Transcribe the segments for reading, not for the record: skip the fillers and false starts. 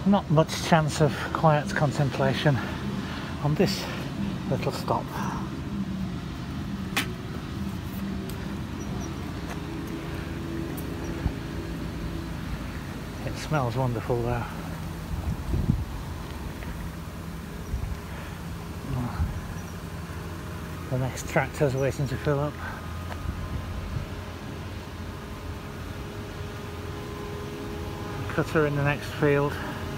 Not much chance of quiet contemplation on this little stop. It smells wonderful though. The next tractor's waiting to fill up. Cutter in the next field.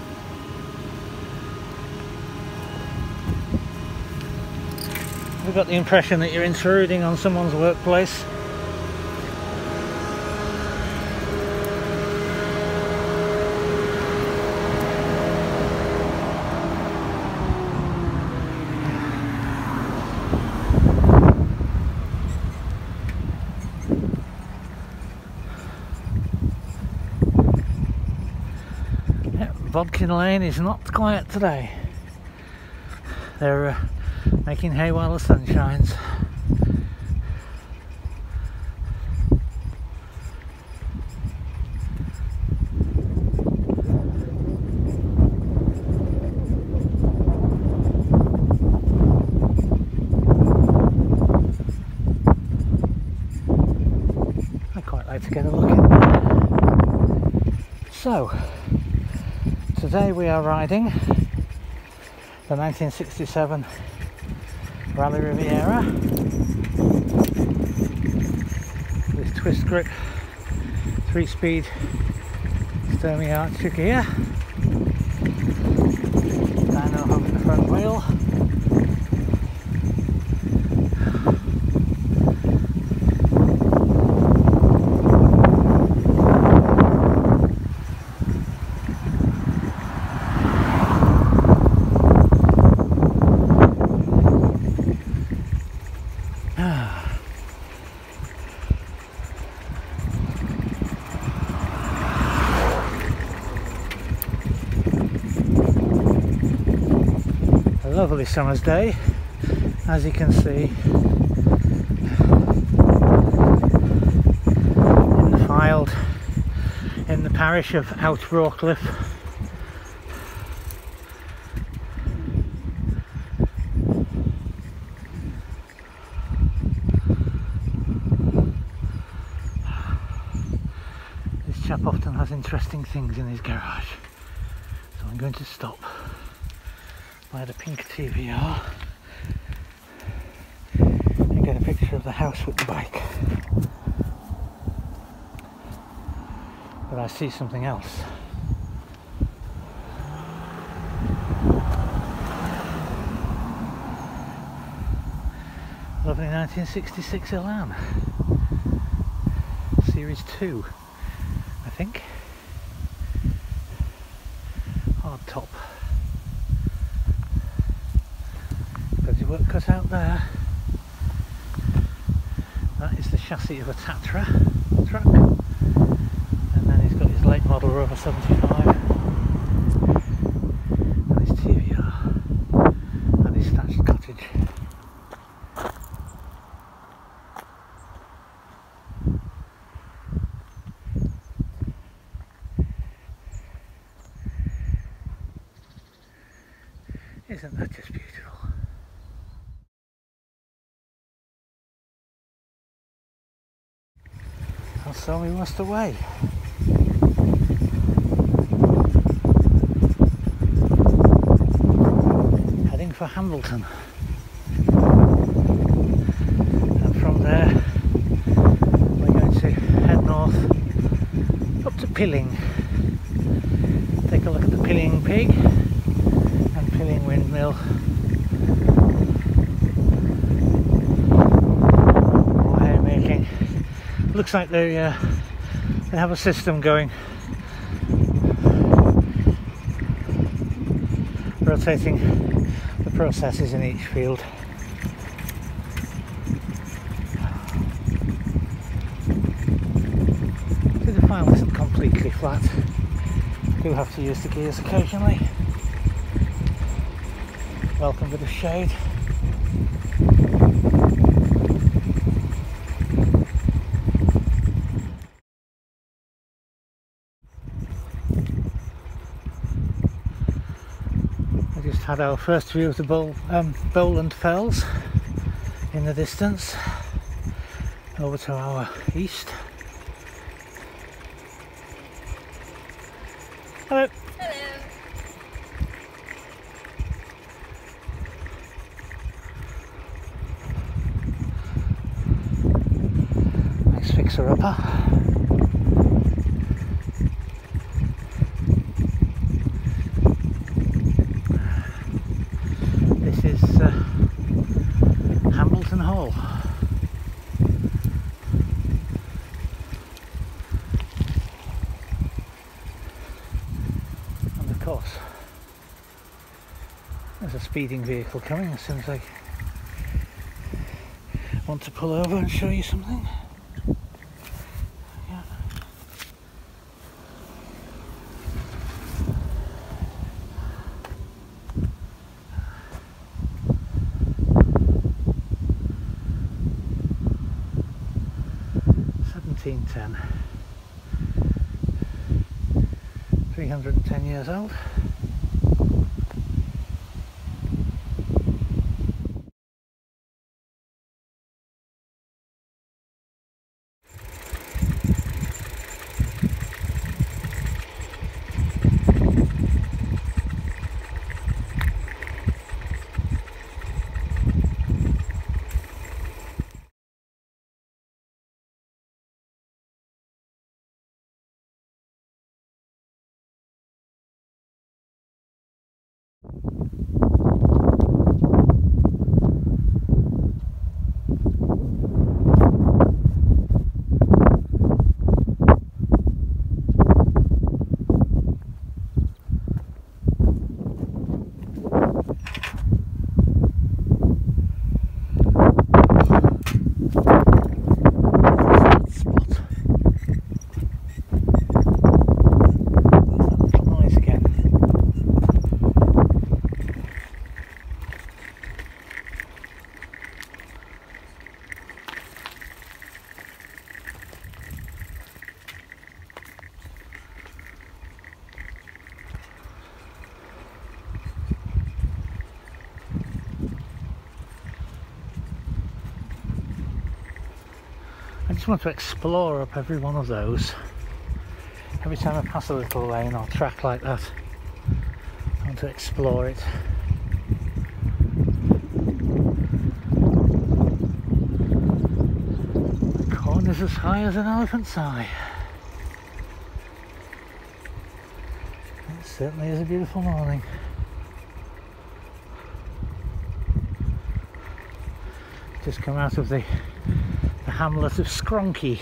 We've got the impression that you're intruding on someone's workplace. Bodkin Lane is not quiet today. They're making hay while the sun shines. I quite like to get a look in there. So, today we are riding the 1967 Raleigh Riviera with twist grip 3-speed Sturmey Archer gear, dyno hub in the front wheel, lovely summer's day, as you can see in the Fylde in the parish of Outrawcliffe. This chap often has interesting things in his garage, so I'm going to stop by the pink TVR and get a picture of the house with the bike. But I see something else. Lovely 1966 Elan. Series 2, I think. Hard top. Work cut out there. That is the chassis of a Tatra truck, and then he's got his late model Rover 75 and his TVR and his thatched cottage. Isn't that just beautiful? So we must away. Heading for Hambleton. And from there we're going to head north up to Pilling. Take a look at the Pilling Pig and Pilling Windmill. More haymaking. Looks like they have a system going, rotating the processes in each field. So the file isn't completely flat. You do have to use the gears occasionally. Welcome bit of shade. had our first view of the Bowland Fells in the distance. Over to our east. Hello. Hello. Nice fixer-upper. This is Hambleton Hall. And of course, there's a speeding vehicle coming as soon as I want to pull over and show you something. Yeah. $17.10. 310 years old. I just want to explore up every one of those. Every time I pass a little lane or track like that, I want to explore it. The corn is as high as an elephant's eye. It certainly is a beautiful morning. Just come out of the hamlet of Skronky.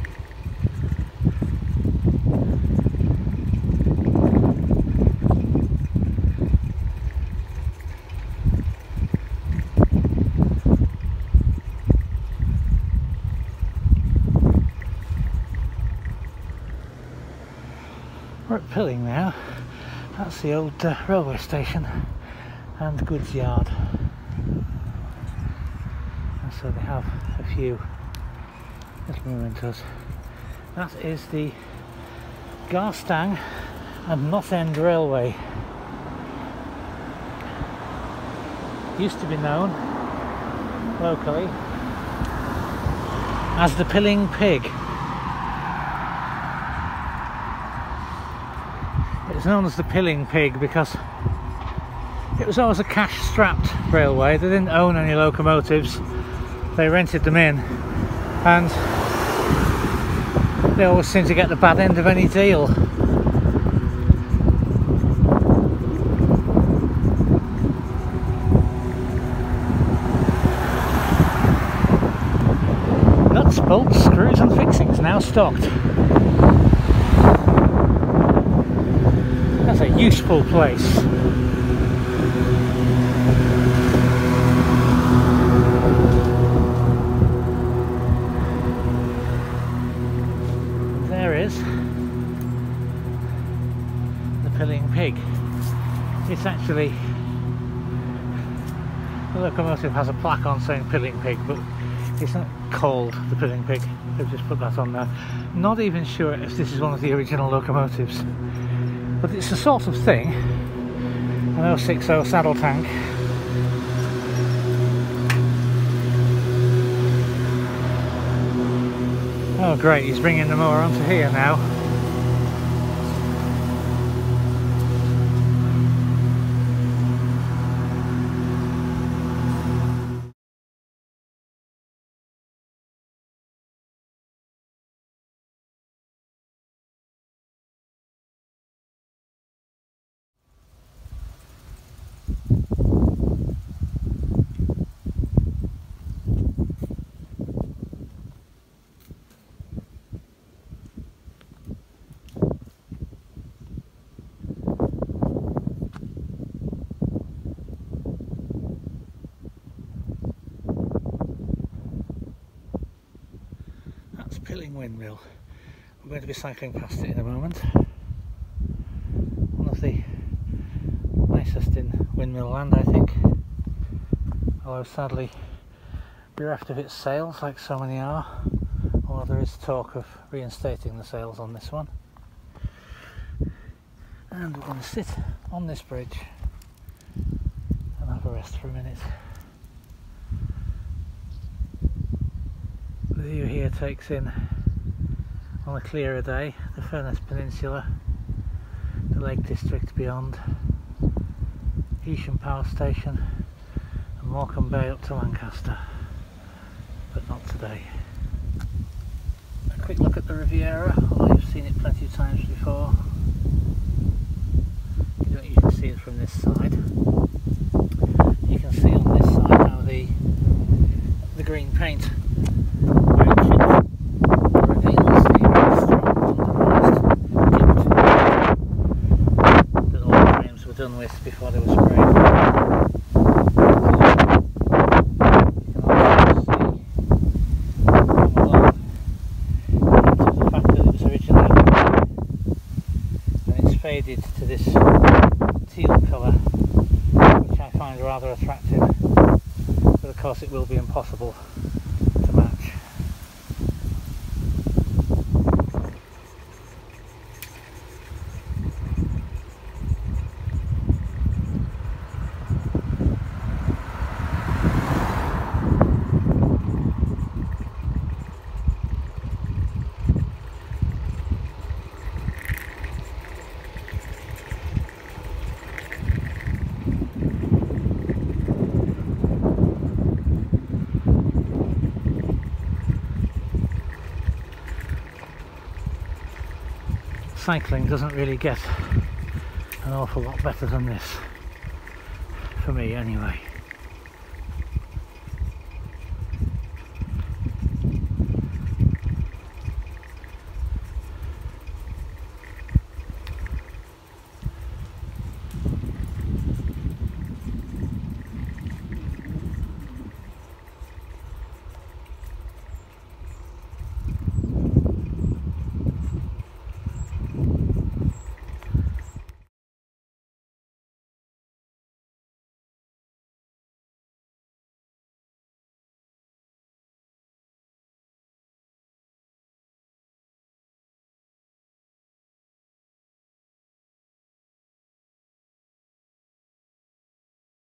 We're at Pilling now. That's the old railway station and goods yard. And so they have a few little mementos. That is the Garstang and Knott End Railway. Used to be known locally as the Pilling Pig. It's known as the Pilling Pig because it was always a cash-strapped railway. They didn't own any locomotives, they rented them in, and they always seem to get the bad end of any deal. Nuts, bolts, screws and fixings now stocked. That's a useful place. Pilling Pig. It's actually, the locomotive has a plaque on saying Pilling Pig, but it's not called the Pilling Pig. They've just put that on there. Not even sure if this is one of the original locomotives, but it's the sort of thing An 060 saddle tank. Oh great, he's bringing the mower onto here now. Pilling windmill. We're going to be cycling past it in a moment. One of the nicest in windmill land, I think, although sadly bereft of its sails like so many are, although there is talk of reinstating the sails on this one. And we're going to sit on this bridge and have a rest for a minute. The view here takes in, on a clearer day, the Furness Peninsula, the Lake District beyond, Evesham Power Station and Morecambe Bay up to Lancaster, but not today. A quick look at the Riviera, although you've seen it plenty of times before. You don't usually see it from this side. You can see on this side how the green paint done with before they were sprayed. You can also see the fact that it was originally and it's faded to this teal colour, which I find rather attractive, but of course it will be impossible to match. Cycling doesn't really get an awful lot better than this, for me anyway.